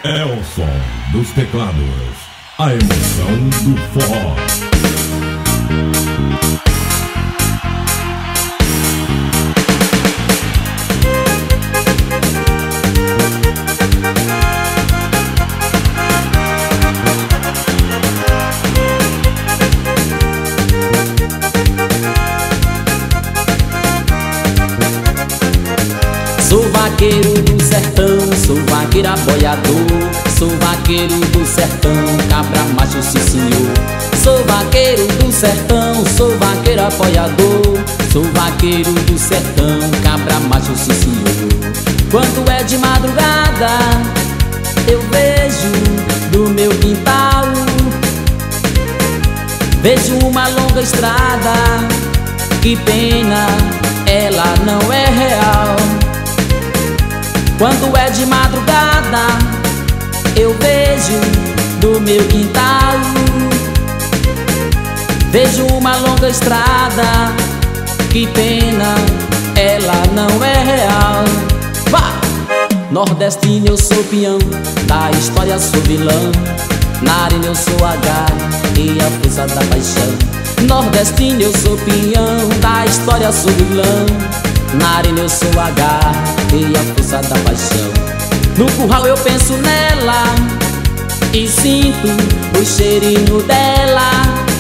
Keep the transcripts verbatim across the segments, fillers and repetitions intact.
É o som dos teclados, a emoção do forró. Sou vaqueiro do sertão, sou vaqueiro apoiador. Sou vaqueiro do sertão, cabra macho, sim senhor. Sou vaqueiro do sertão, sou vaqueiro apoiador. Sou vaqueiro do sertão, cabra macho, sim senhor. Quando é de madrugada, eu vejo do meu quintal, vejo uma longa estrada, que pena, ela não é real. Quando é de madrugada, eu vejo do meu quintal, vejo uma longa estrada, que pena, ela não é real. Vá! Nordestino eu sou peão, da história sou vilão. Narina eu sou H e a força da paixão. Nordestino eu sou peão, da história sou vilão. Narina eu sou H e a força da paixão. No curral eu penso nela e sinto o cheirinho dela.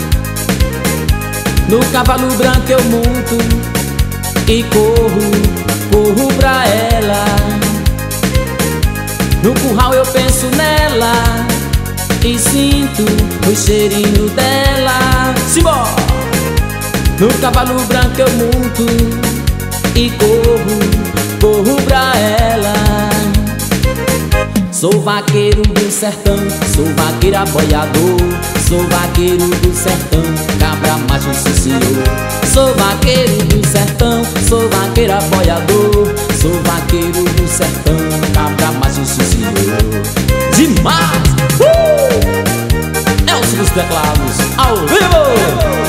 No cavalo branco eu monto e corro, corro pra ela. No curral eu penso nela e sinto o cheirinho dela. Simbora! No cavalo branco eu monto e corro, corro pra ela. Sou vaqueiro do sertão, sou vaqueiro apoiador. Sou vaqueiro do sertão, cabra macho, sim senhor. Sou vaqueiro do sertão, sou vaqueiro apoiador. Sou vaqueiro do sertão, cabra macho, sim senhor. Demais! Uh! É o som dos teclados, ao vivo!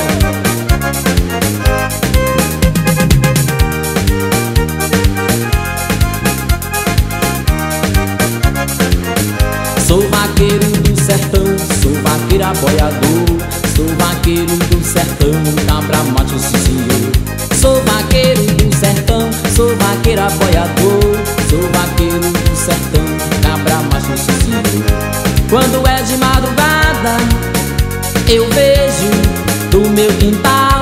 Sou vaqueiro do sertão, sou vaqueiro apoiador. Sou vaqueiro do sertão, cabra macho, sim senhor. Sou vaqueiro do sertão, sou vaqueiro apoiador. Sou vaqueiro do sertão, cabra macho, sim senhor. Quando é de madrugada, eu vejo do meu quintal,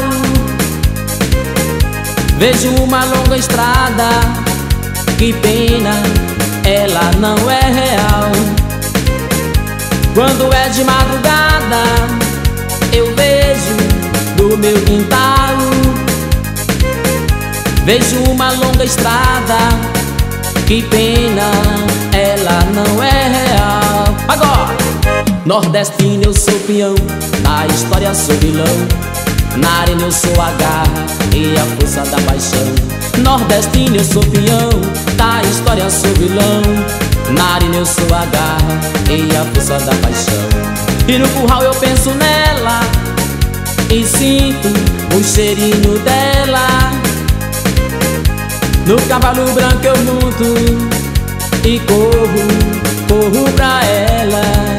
vejo uma longa estrada, que pena, ela não é real. Quando é de madrugada, eu vejo do meu quintal, vejo uma longa estrada, que pena, ela não é real. Agora! Nordestino eu sou peão, da história sou vilão. Narina eu sou a garra e a força da paixão. Nordestino eu sou peão, da história sou vilão. Narina eu sou a garra e a força da paixão. E no curral eu penso nela e sinto o cheirinho dela. No cavalo branco eu monto e corro, corro pra ela.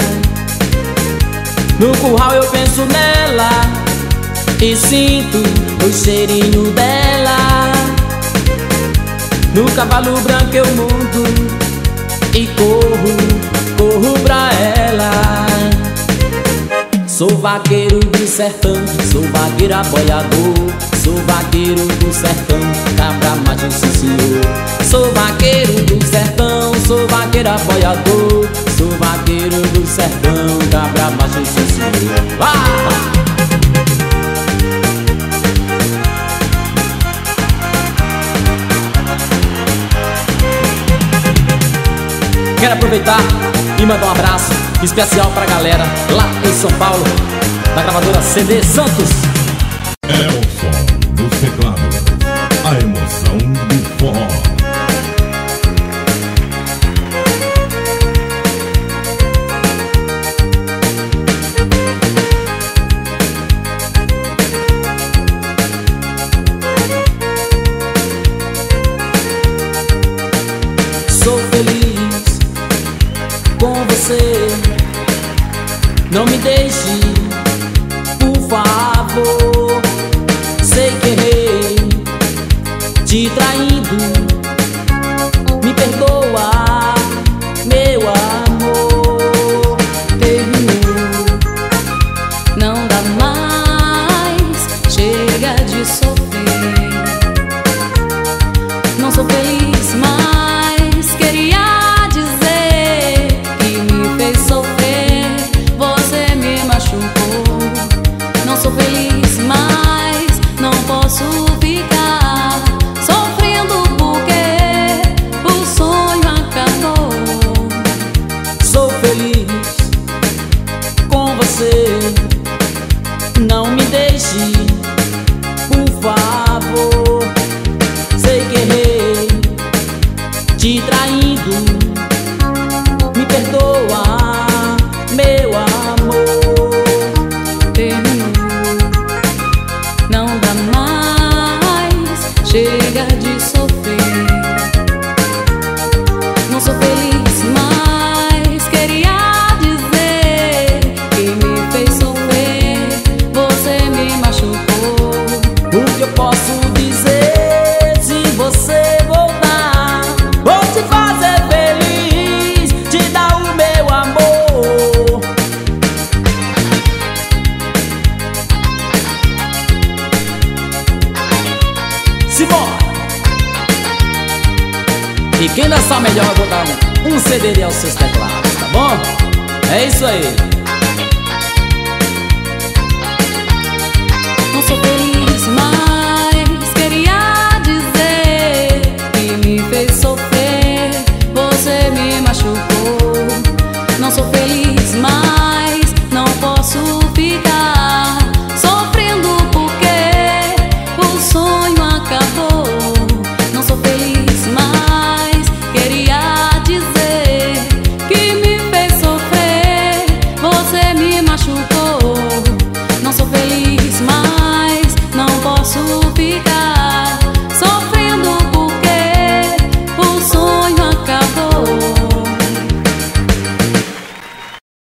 No curral eu penso nela e sinto o cheirinho dela. No cavalo branco eu monto e corro, corro pra ela. Sou vaqueiro do sertão, sou vaqueiro apoiador. Sou vaqueiro do sertão, cabra macho, sim senhor. Sou vaqueiro do sertão, sou vaqueiro apoiador. Sou vaqueiro do sertão, cabra macho, sim senhor. Ah! Quero aproveitar e mandar um abraço especial pra galera lá em São Paulo, da gravadora C D Santos. É o som dos teclados, a emoção do forró. Sou feliz com com você. Não me deixe, por favor. Sei que errei, te traindo. Me perdoa, meu amor. Terminou, não dá mais. Chega de sofrer. Não sou feliz, mas queria dizer que me fez sofrer. Você me machucou. Não sou feliz, mas não posso ficar sofrendo porque o sonho acabou. Sou feliz com você. Não me deixe, por favor. Sei que errei, te traindo. Me perdoa, meu amor. Terminou, não dá mais. Chega de sofrer. Não sou feliz, mas queria dizer que me fez sofrer. Você me machucou. O que eu posso dizer se você voltar? Vou te fazer feliz, te dar o meu amor. Simbora! E quem dançar melhor, eu vou dar um, um C D aos seus teclados, tá bom? É isso aí.